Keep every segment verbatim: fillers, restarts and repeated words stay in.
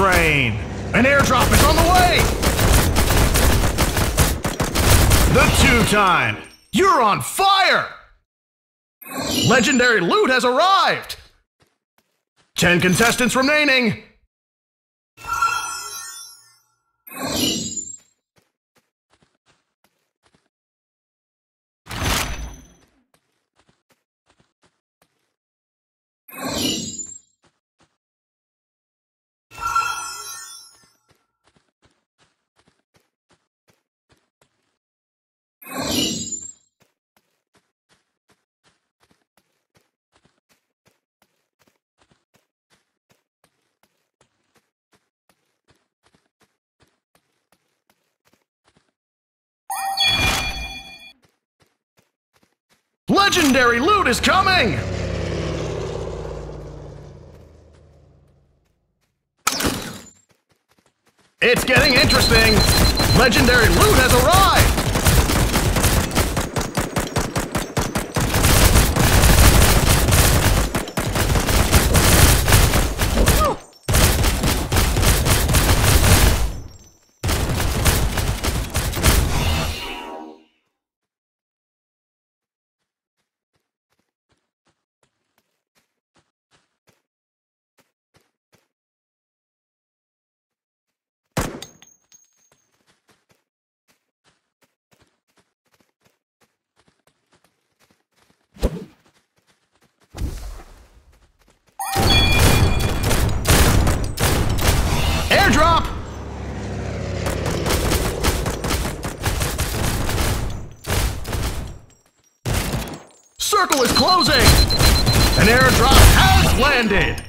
train! An airdrop is on the way! The two-time! You're on fire! Legendary loot has arrived! Ten contestants remaining! Legendary loot is coming! It's getting interesting! Legendary loot has arrived! Airdrop! Circle is closing! An airdrop has landed!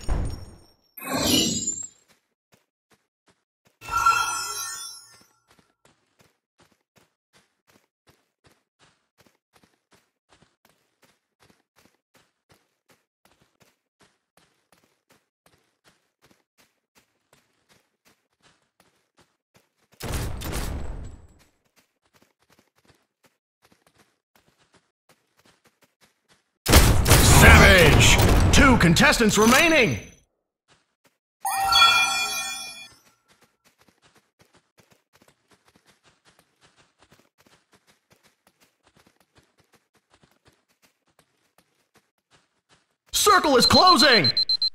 Savage! Two contestants remaining! Circle is closing!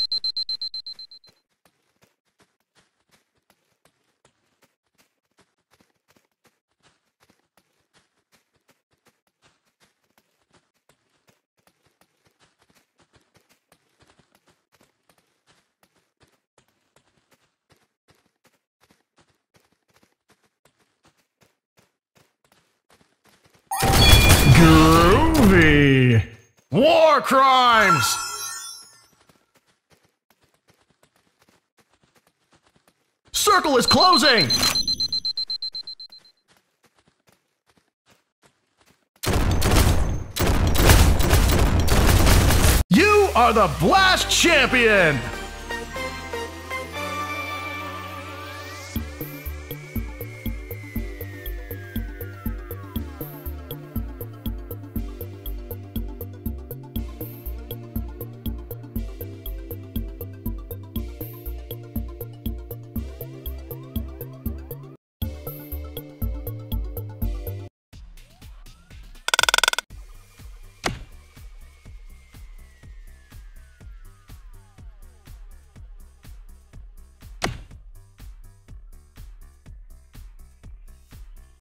Groovy! War crimes! Circle is closing! You are the Blast Champion!